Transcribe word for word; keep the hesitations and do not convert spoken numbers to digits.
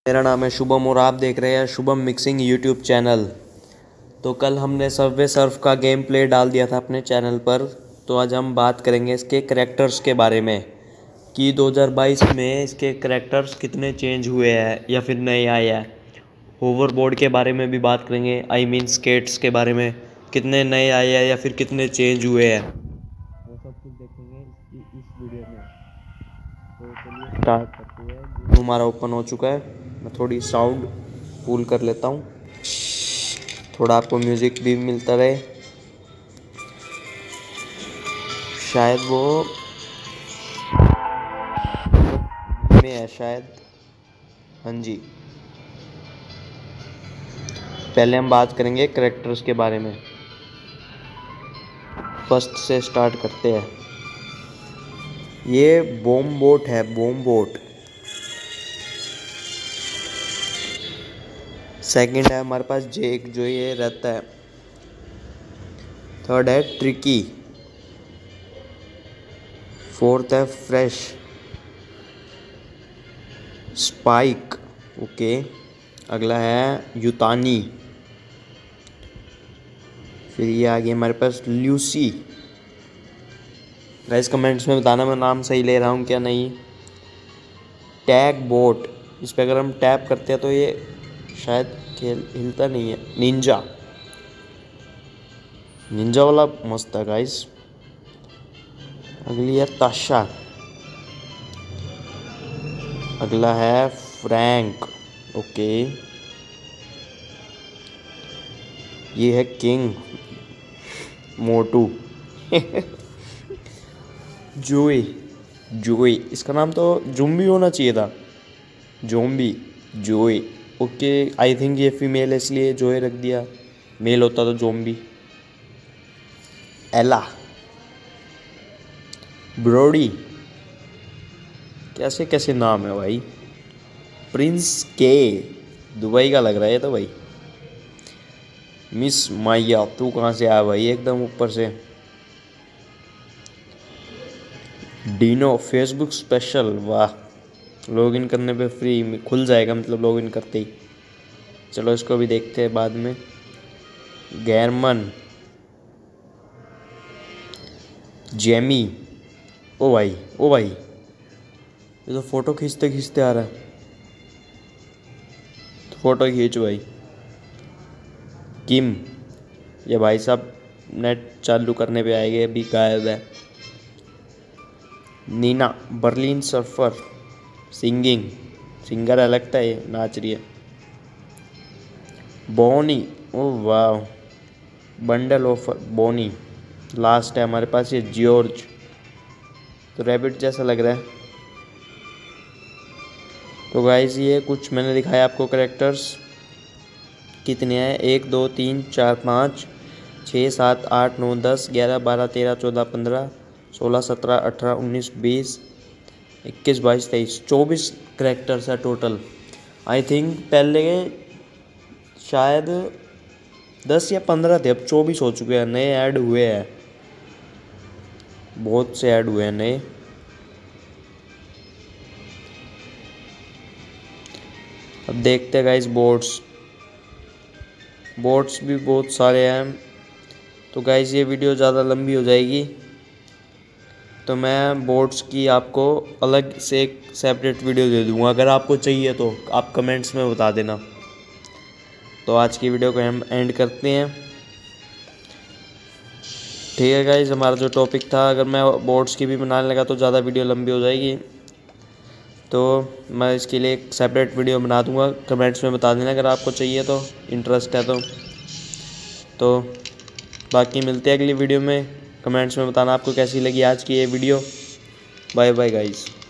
मेरा नाम है शुभम और आप देख रहे हैं शुभम मिक्सिंग यूट्यूब चैनल। तो कल हमने सबवे सर्फ का गेम प्ले डाल दिया था अपने चैनल पर। तो आज हम बात करेंगे इसके करैक्टर्स के बारे में कि दो हज़ार बाईस में इसके करैक्टर्स कितने चेंज हुए हैं या फिर नए आए हैं। होवरबोर्ड के बारे में भी बात करेंगे, आई मीन स्केट्स के बारे में कितने नए आए हैं या फिर कितने चेंज हुए हैं, वो सब कुछ देखेंगे इसकी इस वीडियो में। तो चलिए स्टार्ट करते हैं। हमारा ओपन हो चुका है। मैं थोड़ी साउंड फुल कर लेता हूँ, थोड़ा आपको म्यूज़िक भी मिलता रहे। शायद वो में है शायद, हाँ जी। पहले हम बात करेंगे करैक्टर्स के बारे में। फर्स्ट से स्टार्ट करते हैं। ये बॉम्ब बोट है, बॉम्ब बोट। सेकंड है हमारे पास जेक, जो ये रहता है। थर्ड है ट्रिकी। फोर्थ है फ्रेश। Spike, okay. अगला है युतानी। फिर ये आ गई हमारे पास ल्यूसी। गाइस कमेंट्स में बताना मैं नाम सही ले रहा हूँ क्या नहीं। टैग बोट, इस पर अगर हम टैप करते हैं तो ये शायद खेल हिलता नहीं है। निंजा, निंजा वाला मस्त है गाइस। अगली है ताशा। अगला है फ्रैंक, ओके। ये है किंग मोटू। जोई, जोई, इसका नाम तो जुम्बी होना चाहिए था, zombie, Joey, okay. I think ये फीमेल है इसलिए जोई रख दिया, मेल होता तो जोम्बी। एला, ब्रोडी, कैसे कैसे नाम है भाई। प्रिंस के, दुबई का लग रहा है तो भाई। मिस माया, तू कहाँ से आया भाई एकदम ऊपर से। डीनो, फेसबुक स्पेशल, वाह। लॉगिन करने पे फ्री खुल जाएगा, मतलब लॉगिन करते ही। चलो इसको भी देखते हैं बाद में। गैरमन, जेमी, ओ भाई ओ भाई, ये तो फोटो खींचते खींचते आ रहा है। तो फोटो खींच भाई। किम, ये भाई साहब नेट चालू करने पे आएंगे, अभी गायब है। Nina, Berlin surfer, singing, singer है लगता है, ये नाच रही है। बोनी, ओह वाह, बंडल ऑफ बोनी। लास्ट है हमारे पास ये जॉर्ज, तो रैबिट जैसा लग रहा है। तो गाइस ये कुछ मैंने दिखाया आपको करैक्टर्स। कितने हैं? एक दो तीन चार पाँच छः सात आठ नौ दस ग्यारह बारह तेरह चौदह पंद्रह सोलह सत्रह अठारह उन्नीस बीस इक्कीस बाईस तेईस चौबीस करैक्टर्स है टोटल। आई थिंक पहले शायद दस या पंद्रह थे, अब चौबीस हो चुके हैं, नए ऐड हुए हैं, बहुत से ऐड हुए हैं नए। अब देखते हैं गाइस बोर्ड्स, बोर्ड्स भी बहुत सारे हैं। तो गाइस ये वीडियो ज़्यादा लंबी हो जाएगी, तो मैं बोर्ड्स की आपको अलग से एक सेपरेट वीडियो दे दूँगा। अगर आपको चाहिए तो आप कमेंट्स में बता देना। तो आज की वीडियो को हम एंड करते हैं, ठीक है गाइस। हमारा जो टॉपिक था, अगर मैं बोर्ड्स की भी बनाने लगा तो ज़्यादा वीडियो लंबी हो जाएगी, तो मैं इसके लिए एक सेपरेट वीडियो बना दूंगा। कमेंट्स में बता देना अगर आपको चाहिए तो, इंटरेस्ट है तो। तो बाकी मिलते हैं अगली वीडियो में। कमेंट्स में बताना आपको कैसी लगी आज की ये वीडियो। Bye bye guys.